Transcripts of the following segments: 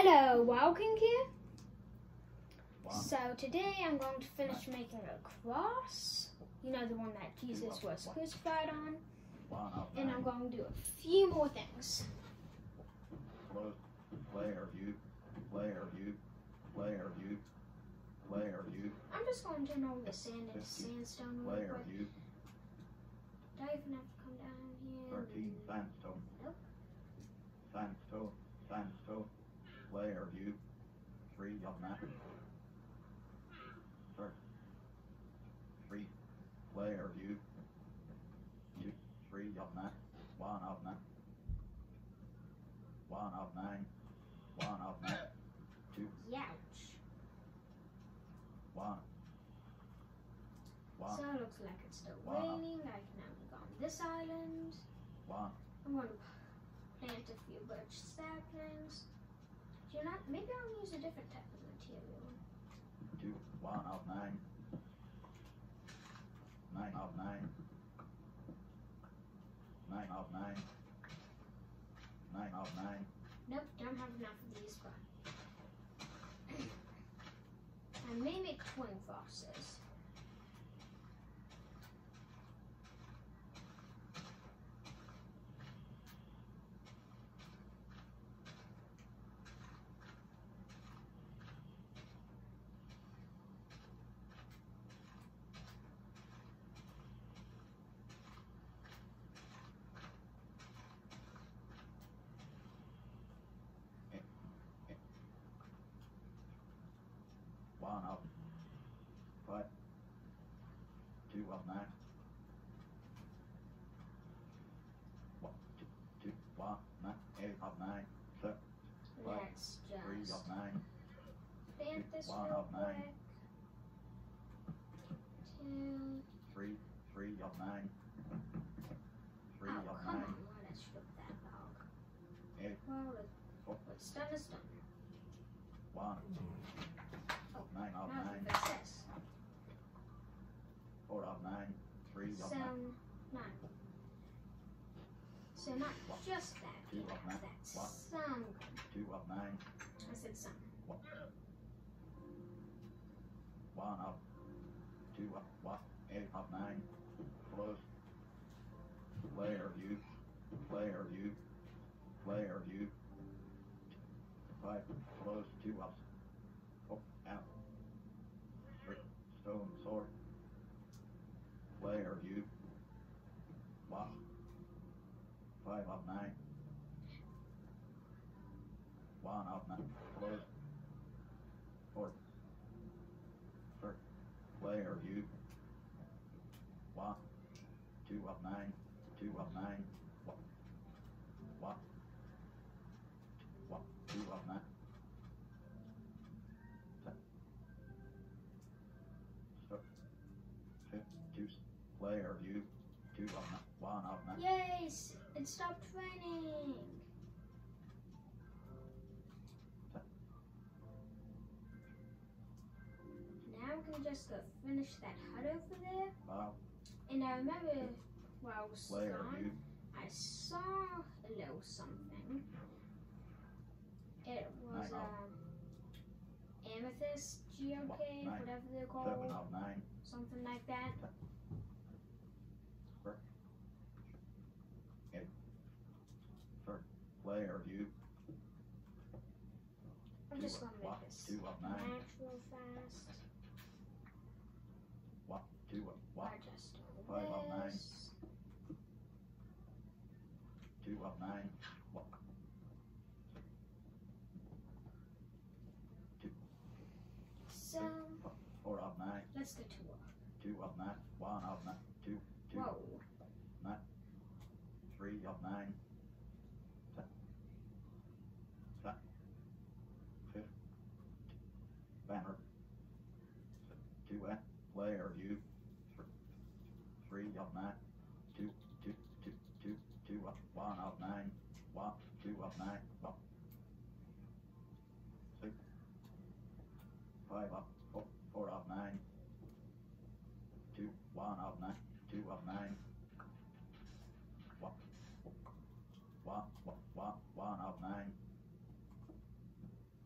Hello, Wildking here. Wow. So today I'm going to finish making a cross. You know, the one that Jesus was crucified on. And I'm going to do a few more things. I'm just going to turn over the sand and sandstone real quick. Do I even have to come down here? 13 sandstone. Nope. Sandstone, layer view, 3 of that. 3 layer view, 3 of that, 1 of that, 1 of 9, 1 of that, 2, Youch. 1. So it looks like it's still raining. I can now go on this island. 1. I'm going to plant a few birch saplings. Do you not? Maybe I'll use a different type of material. 2, 1 of 9, 9 of 9, 9 of 9, 9 of 9. Nope, don't have enough of these, but I may make twin foxes. One of 5, 2 of 9, 1, 2, 1, 9, 8 of 9, 7, 5, Let's 3 just of 9, plant this 1 real of 9, quick. 2. 3 of 9, 3 Oh, of come 9, on, let us strip that log. 8, Well, 4, what's done is done. 1, Oh, 9 of now 9, fix this. 4 of 9, 3 of So, 9, 9. So not just that, 2 of 9, that's 1, some. 2 of 9, I said some. 1 of 2 of 1, 8 of 9, close, layer view, 5, close, 2 of, oh, out, 3, stone sword, layer view, 1, 5 of 9, 1 of 9, close, 4, 3, layer view, 1, 2 of 9, 2 of 9, 1, 2 of 9, 2 layer view, 2 of 9, 1 of 9. Yes, it stopped raining. Now we can just go finish that hut over there. Wow. And I remember while I was Layer gone, view. I saw a little something. It was amethyst geocave, 9, whatever they're 7 called, of 9, something like that. 8, 3, layer view, I'm just gonna make this 2 of 9, natural fast. 2 of 1, I just do 5 of 9, this. 2 of 9, 1, 2, So 4 of 9, let's get to work. 2 of 9, 1 of 9, 2, 2, Whoa. 9, 3 of 9, 5, banner, 2 layer view, 3 of 9, 2, 1 of 9, 1, 2 of 9, 1, 6, 5 of 4 of 9, 2, 1 of 9, 2 of 9, 1 of 9,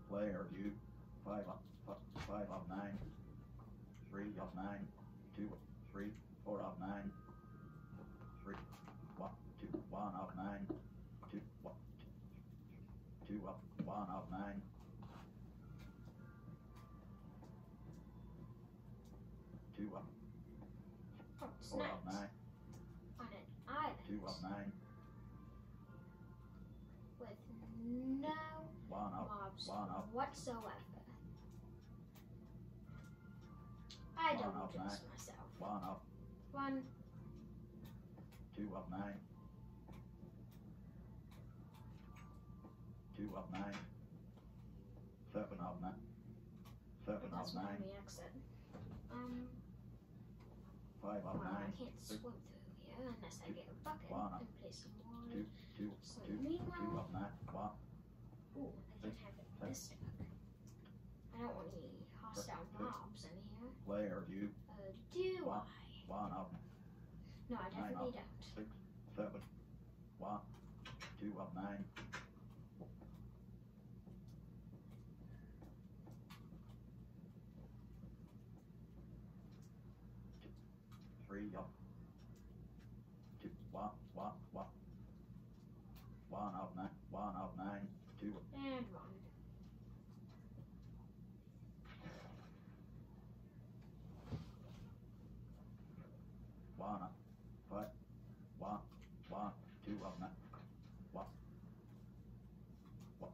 Player view. 5 of 9. 3 of 9. 2, 3, 4 of 9. 3, 1, 2, 1 of 9. 2, 1, 2 of 1 of 9. 2 of Oh, it's 4 nice. of 9. On an island 2 of 9. with no 1 of mobs 1 of whatsoever. I One don't of trust 9. myself. 1 of 1, 2 of 9. 2 of 9. 7 of 9. 7 that's of my 9. only exit. 5 of Well, I 9. can't swim through here unless I get a bucket One. and place some water. 2, 2, So 2, 2 meanwhile, of 9. 1. ooh, I can have it this stuck. I don't want any hostile mobs in here. Player view. Do One. I? 1 of No, I 9 definitely of don't. 6, 7. 1, 2 of 9. 3 of 2, 1, 1, 1. 1 of 9. 1 of 9. 2 And 1. 1 of 5. 1, 1, 2 of 9. 1. 1.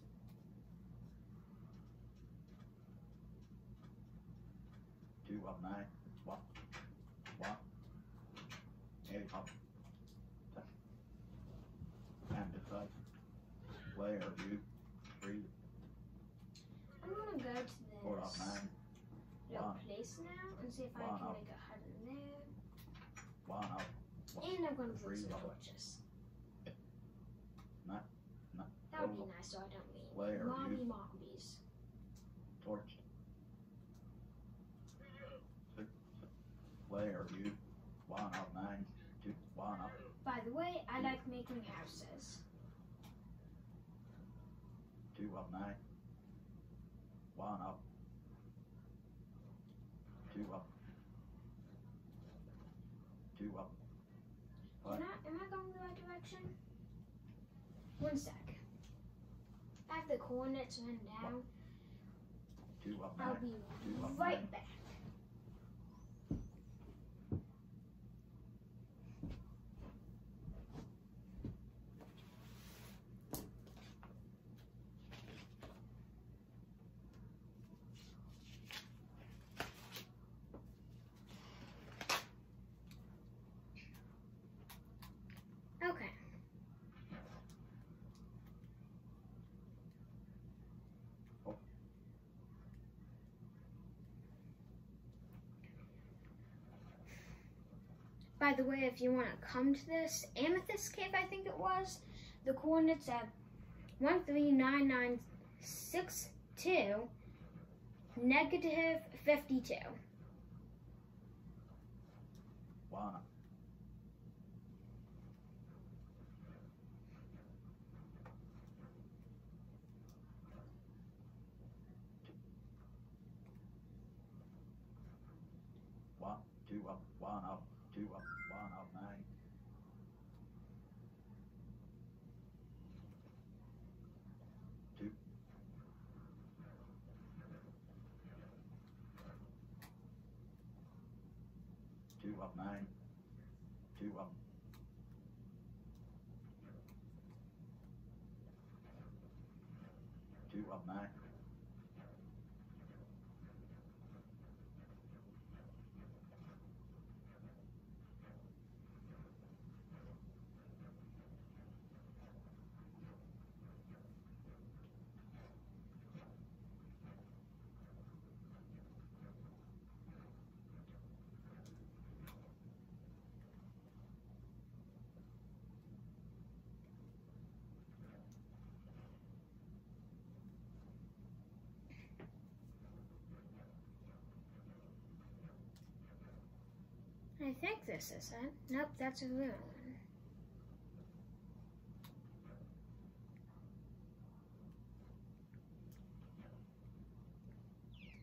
2 of 9. 1. 1. 8 of 10. And decide. Player view. 3, I'm gonna go to 4 of this 9. little 1. place now and see if I One can of- make a hut in there. 1 of And I'm gonna put Three some of- torches. Not That would be total nice so I don't need Player view. mobbies. torch. 6. Player view. 1 of 9. 2. 1 of By the way, I like making houses. 2 of 9. 1 of 2 of 2 of Am I going the right direction? One sec. I have the coordinates written down. 2 of I'll 9. be 2 of right 9. back. Okay. By the way, if you want to come to this Amethyst Cave, I think it was, the coordinates at 139962 negative 52. 1 of 1. 2 of 1 of 2 of 1 of 9. 2. 2 of 9. 2 of 2 of 9. I think this is it. Nope, that's a real one.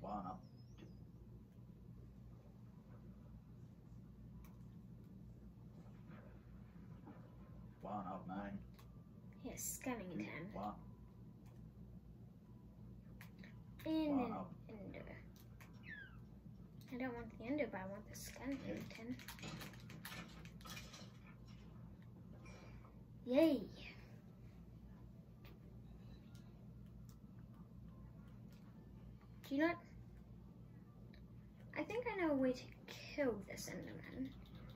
one of one of nine. Yes, scanning Two, 10. one, And one an of ender. I don't want the ender, but I want the scanning 10. Yay! Do you not? I think I know a way to kill this Enderman.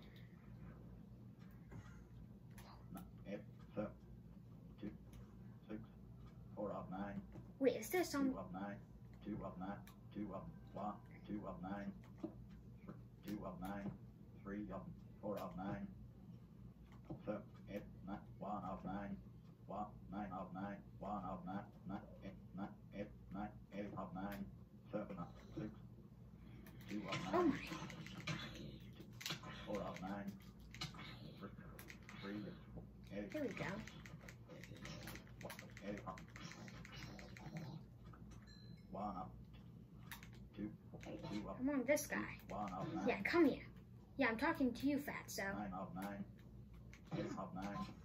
eight, 7, 2, 6, 4 of 9. Wait, is there 2 some? of 9, 2 of 9, 2 of 1, 2 of 9, 2 of 9, 3 of 4 of 9, 7, 8, 9, 1 of 9, 1, 9 of 9, 1 of 9, 9, 8, 9, 8, 9, 8 of 9, 7 of 6, 2 of 9, Oh my! 4 of 9, 3 8, Here we go. 8 of 1 of 2, 2 of I want this guy. 1 of 9. Yeah, come here. Yeah, I'm talking to you, Fatso. 9 of 9, 8 of 9,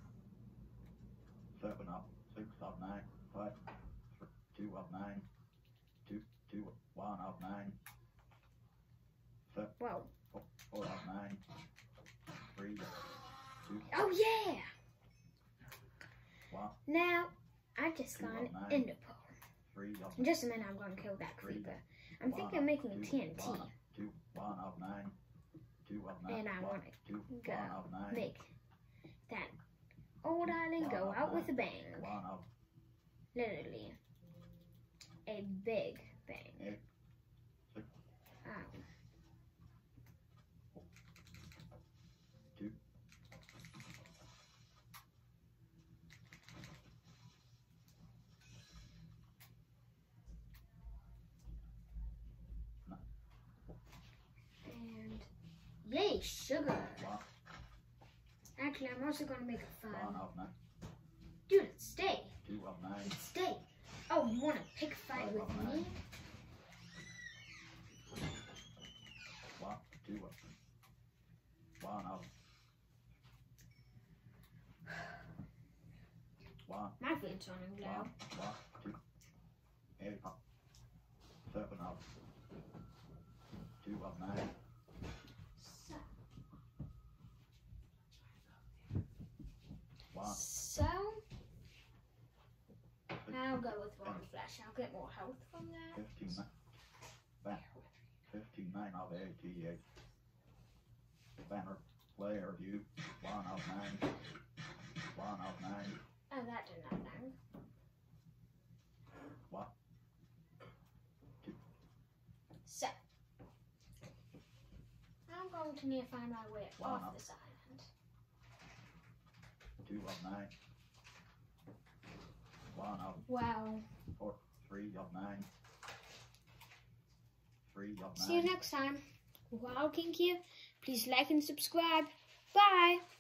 7 of 6 of 9, 5, 2 of 9, 2, 2, 1 of 9, 7, Whoa. 4 of 9, 3, 2, Oh yeah! 1, Now, I just got an ender pearl. 3 of In just a minute, I'm going to kill that creeper. I'm thinking of making a TNT. 1 of 9, 2 of 9, And I want 2, to 1 go of 9, make that old island go out with a bang. 1 of Literally. A big bang. 8, 6, Um, 2, and yay, sugar. 1, Actually, I'm also going to make a 1 fun. of 9, Dude, stay. 2 of 9, Stay. Oh, you want to pick a fight with me? 1, 2 of 1 of 1, My food's running low. 1, 2, 8 of 7 of 2 of 9, So, 1, I'll go with one flesh. I'll get more health from that. 59 of 88. Banner player view 1 of 9, 1 of 9, Oh, that did nothing. 1, So, I'm going to need to find my way Wow. off this island. 2 of 9, 1 of Well, 4, 3 of 9, 3 of 9. see you next time. Wild King here. Please like and subscribe. Bye.